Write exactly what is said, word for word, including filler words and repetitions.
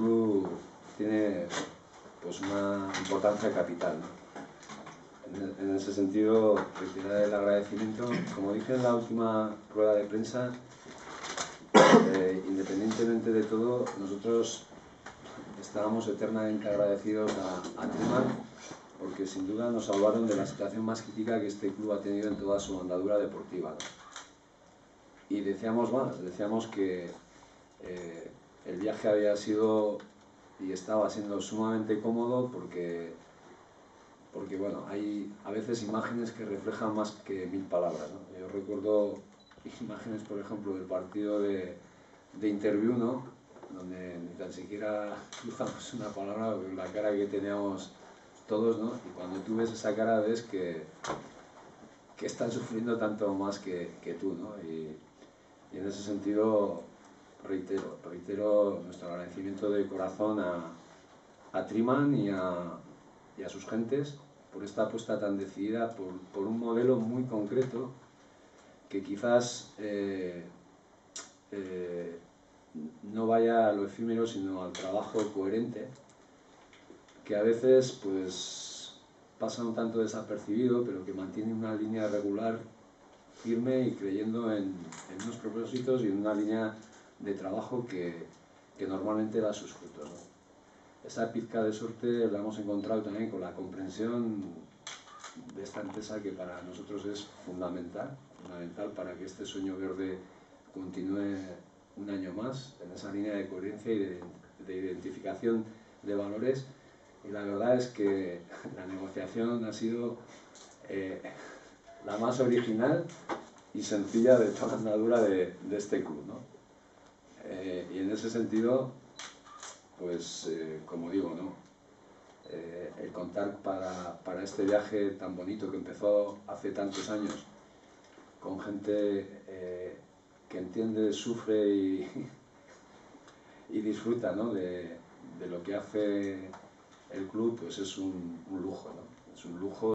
club tiene pues una importancia capital, ¿no? En, en ese sentido, retirar el agradecimiento. Como dije en la última rueda de prensa, eh, independientemente de todo, nosotros estábamos eternamente agradecidos a, a Triman, porque sin duda nos salvaron de la situación más crítica que este club ha tenido en toda su andadura deportiva, ¿no? Y decíamos más, decíamos que eh, el viaje había sido y estaba siendo sumamente cómodo porque, porque bueno, hay a veces imágenes que reflejan más que mil palabras, ¿no? Yo recuerdo imágenes, por ejemplo, del partido de, de Interview, ¿no? Donde ni tan siquiera cruzamos una palabra, la cara que teníamos todos, ¿no? Y cuando tú ves esa cara ves que, que están sufriendo tanto más que, que tú, ¿no? Y, y en ese sentido reitero, reitero nuestro agradecimiento de corazón a, a Triman y a, y a sus gentes por esta apuesta tan decidida por, por un modelo muy concreto que quizás eh, eh, no vaya a lo efímero sino al trabajo coherente, que a veces pues pasa un tanto desapercibido, pero que mantiene una línea regular firme y creyendo en, en unos propósitos y en una línea de trabajo que, que normalmente da sus frutos, ¿no? Esa pizca de suerte la hemos encontrado también con la comprensión de esta empresa, que para nosotros es fundamental, fundamental para que este sueño verde continúe un año más en esa línea de coherencia y de, de identificación de valores. Y la verdad es que la negociación ha sido eh, la más original y sencilla de toda la andadura de, de este club, ¿no? Eh, y en ese sentido, pues eh, como digo, ¿no? Eh, el contar para, para este viaje tan bonito que empezó hace tantos años con gente eh, que entiende, sufre y, y disfruta, ¿no? de, de lo que hace el club, pues es un, un lujo, ¿no? Es un lujo.